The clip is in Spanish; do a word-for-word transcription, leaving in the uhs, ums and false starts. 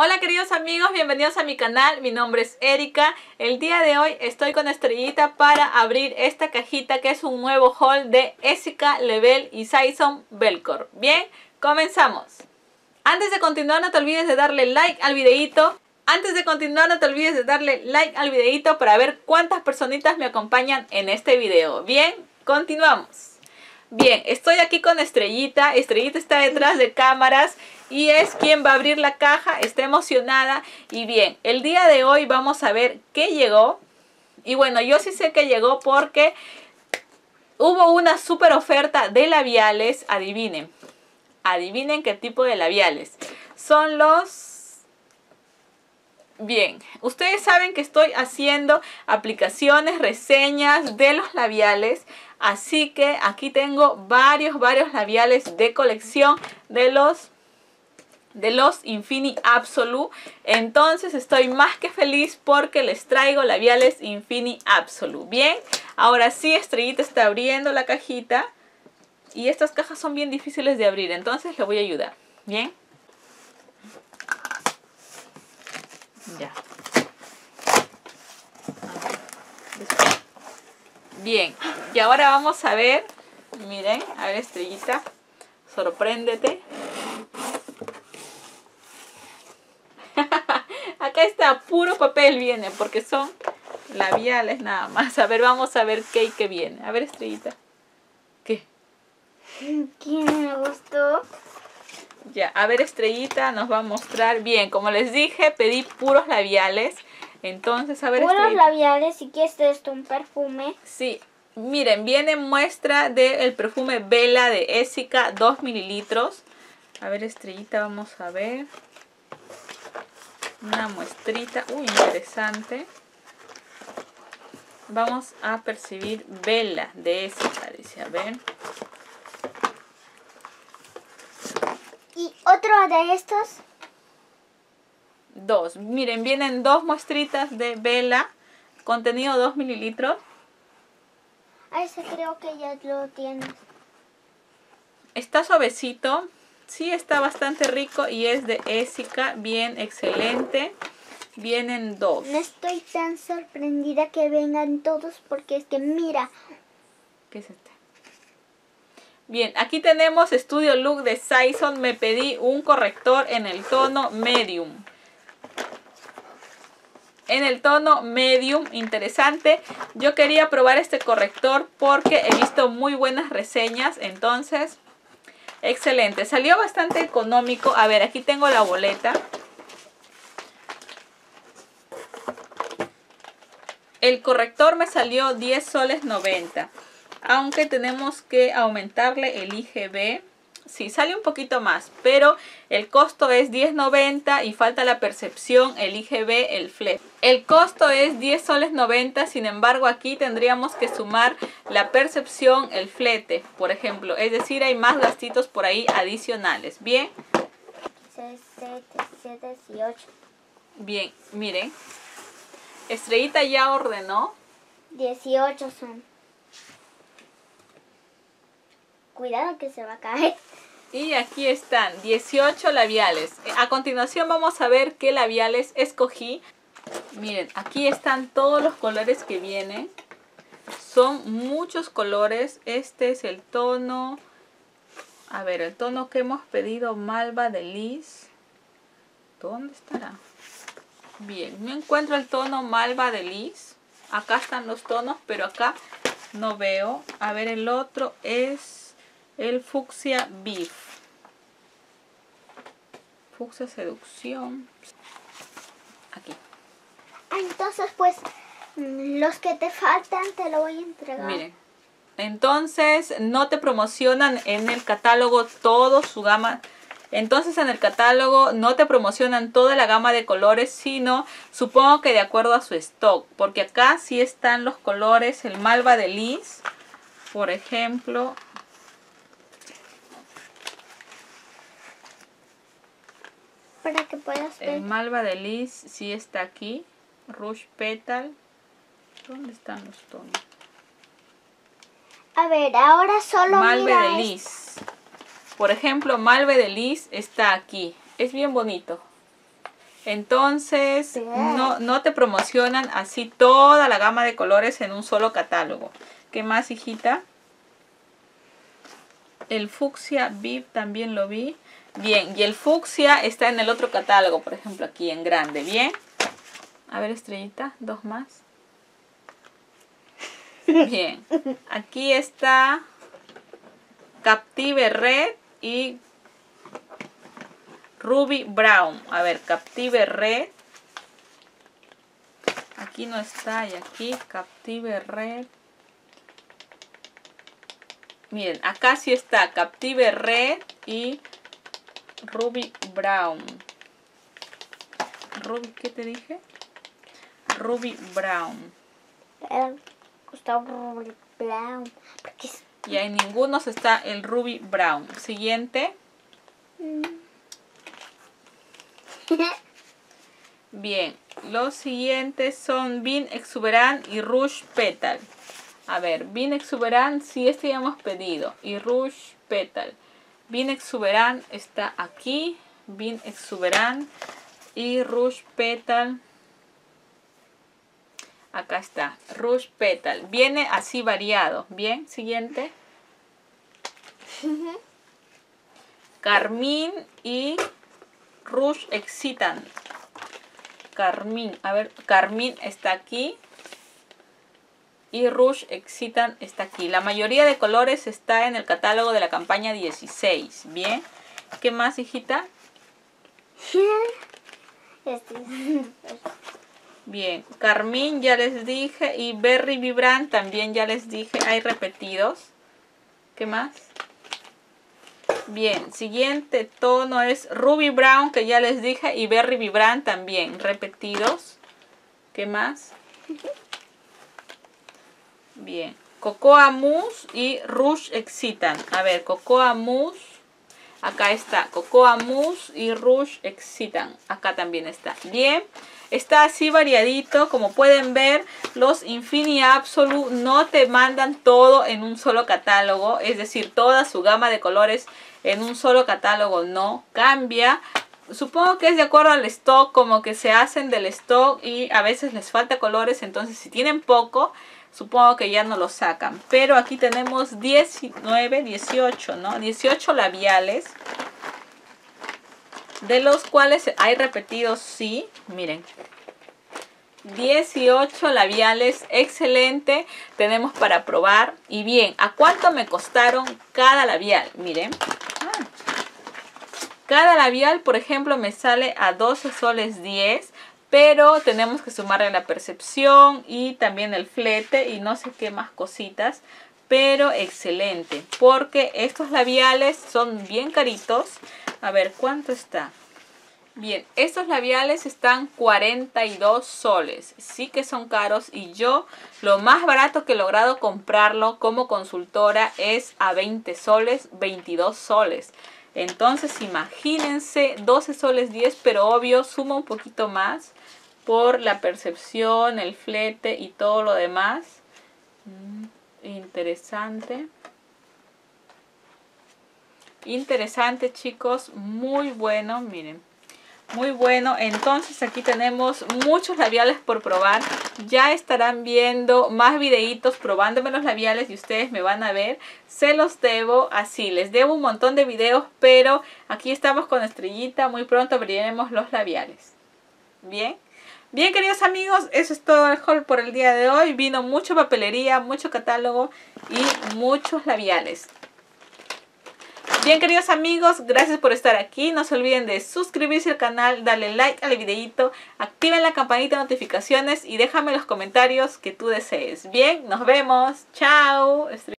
Hola queridos amigos, bienvenidos a mi canal, mi nombre es Erika. El día de hoy estoy con Estrellita para abrir esta cajita que es un nuevo haul de Essica, Lebel y Saison Belcore. Bien, comenzamos. Antes de continuar no te olvides de darle like al videito. Antes de continuar no te olvides de darle like al videito para ver cuántas personitas me acompañan en este video. Bien, continuamos. Bien, estoy aquí con Estrellita. Estrellita está detrás de cámaras y es quien va a abrir la caja. Está emocionada. Y bien, el día de hoy vamos a ver qué llegó. Y bueno, yo sí sé que llegó porque hubo una super oferta de labiales. Adivinen. Adivinen qué tipo de labiales. Son los... Bien, ustedes saben que estoy haciendo aplicaciones, reseñas de los labiales. Así que aquí tengo varios, varios labiales de colección de los, de los Infinity Absolute. Entonces estoy más que feliz porque les traigo labiales Infinity Absolute. Bien, ahora sí Estrellita está abriendo la cajita. Y estas cajas son bien difíciles de abrir, entonces le voy a ayudar. Bien. Ya. Bien, y ahora vamos a ver, miren, a ver Estrellita, sorpréndete. Acá está, puro papel viene, porque son labiales nada más. A ver, vamos a ver qué y qué viene. A ver Estrellita, ¿qué? ¿Quién me gustó? Ya, a ver Estrellita nos va a mostrar. Bien, como les dije, pedí puros labiales. Entonces, a ver Puros Estrellita. labiales, si quieres esto, un perfume. Sí, miren, viene muestra del perfume Vela de Essica, dos mililitros. A ver Estrellita, vamos a ver. Una muestrita, uy, interesante. Vamos a percibir Vela de Essica, dice, a ver. Y otro de estos. Dos, miren, vienen dos muestritas de Vela, contenido dos mililitros. A ese creo que ya lo tienes. Está suavecito, sí está bastante rico y es de Essica, bien, excelente. Vienen dos. No estoy tan sorprendida que vengan todos porque es que mira. ¿Qué es este? Bien, aquí tenemos Studio Look de Saison. Me pedí un corrector en el tono medium. En el tono medium, interesante. Yo quería probar este corrector porque he visto muy buenas reseñas. Entonces, excelente. Salió bastante económico. A ver, aquí tengo la boleta. El corrector me salió diez soles noventa. Aunque tenemos que aumentarle el I G B. Sí, sale un poquito más, pero el costo es diez noventa y falta la percepción, el I G B, el flete. El costo es diez soles noventa, sin embargo aquí tendríamos que sumar la percepción, el flete, por ejemplo. Es decir, hay más gastitos por ahí adicionales. Bien. siete, dieciocho. Bien, miren. Estrellita ya ordenó. dieciocho son. Cuidado que se va a caer. Y aquí están dieciocho labiales. A continuación vamos a ver qué labiales escogí. Miren, aquí están todos los colores que vienen. Son muchos colores. Este es el tono... A ver, el tono que hemos pedido, Malva de Lis. ¿Dónde estará? Bien, no encuentro el tono Malva de Lis. Acá están los tonos, pero acá no veo. A ver, el otro es el Fucsia Beef. Fucsia Seducción. Aquí. Entonces, pues, los que te faltan te lo voy a entregar. Miren. Entonces, no te promocionan en el catálogo todo su gama. Entonces, en el catálogo no te promocionan toda la gama de colores, sino supongo que de acuerdo a su stock. Porque acá sí están los colores, el Malva de Lis, por ejemplo. Para que puedas ver. El Malva de Lis sí está aquí. Rouge Petal. ¿Dónde están los tonos? A ver, ahora solo Malve mira de esto. Lis. Por ejemplo, Malve de Lis está aquí. Es bien bonito. Entonces no, no te promocionan así toda la gama de colores en un solo catálogo. ¿Qué más, hijita? El fucsia Viv también lo vi. Bien, y el fucsia está en el otro catálogo, por ejemplo, aquí en grande. Bien. A ver, Estrellita, dos más. Bien. Aquí está Captive Red y Ruby Brown. A ver, Captive Red. Aquí no está, y aquí Captive Red. Miren, acá sí está Captive Red y Ruby Brown. Ruby, ¿qué te dije? Ruby Brown. Eh, Gustavo Ruby Brown. Porque es... Y en ninguno está el Ruby Brown. Siguiente. Bien, los siguientes son Bean Exuberant y Rouge Petal. A ver, Bean Exuberant, sí, este ya hemos pedido. Y Rouge Petal. Bean Exuberant está aquí. Bean Exuberant y Rouge Petal. Acá está, Rouge Petal. Viene así variado. Bien, siguiente. Carmín y Rouge Excitant. Carmín, a ver, Carmín está aquí. Y Rouge Excitant está aquí. La mayoría de colores está en el catálogo de la campaña dieciséis. Bien. ¿Qué más, hijita? Este. Bien. Carmín ya les dije. Y Berry Vibrant también ya les dije. Hay repetidos. ¿Qué más? Bien. Siguiente tono es Ruby Brown, que ya les dije. Y Berry Vibrant también. Repetidos. ¿Qué más? Bien, Cocoa Mousse y Rouge Excitant. A ver, Cocoa Mousse. Acá está, Cocoa Mousse y Rouge Excitant. Acá también está. Bien, está así variadito. Como pueden ver, los Infinity Absolute no te mandan todo en un solo catálogo. Es decir, toda su gama de colores en un solo catálogo no cambia. Supongo que es de acuerdo al stock, como que se hacen del stock y a veces les falta colores. Entonces, si tienen poco, supongo que ya no lo sacan. Pero aquí tenemos diecinueve, dieciocho, ¿no? dieciocho labiales. De los cuales hay repetidos, sí. Miren. dieciocho labiales. Excelente. Tenemos para probar. Y bien, ¿a cuánto me costaron cada labial? Miren. Ah. Cada labial, por ejemplo, me sale a doce soles diez. Pero tenemos que sumarle la percepción y también el flete y no sé qué más cositas. Pero excelente, porque estos labiales son bien caritos. A ver, ¿cuánto está? Bien, estos labiales están cuarenta y dos soles. Sí que son caros y yo lo más barato que he logrado comprarlo como consultora es a veinte soles, veintidós soles. Entonces imagínense, doce soles diez, pero obvio suma un poquito más por la percepción, el flete y todo lo demás. Mm, interesante. Interesante, chicos, muy bueno, miren. Muy bueno, entonces aquí tenemos muchos labiales por probar. Ya estarán viendo más videitos probándome los labiales y ustedes me van a ver. Se los debo así, les debo un montón de videos, pero aquí estamos con Estrellita. Muy pronto abriremos los labiales. Bien. Bien, queridos amigos, eso es todo el haul por el día de hoy. Vino mucha papelería, mucho catálogo y muchos labiales. Bien, queridos amigos, gracias por estar aquí. No se olviden de suscribirse al canal, darle like al videito, activen la campanita de notificaciones y déjame los comentarios que tú desees. Bien, nos vemos. Chao.